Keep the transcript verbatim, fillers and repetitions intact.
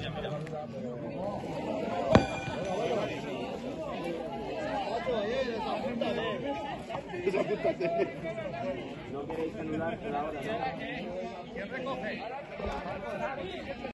No queréis anular la hora, ¿no? ¿Quién recoge?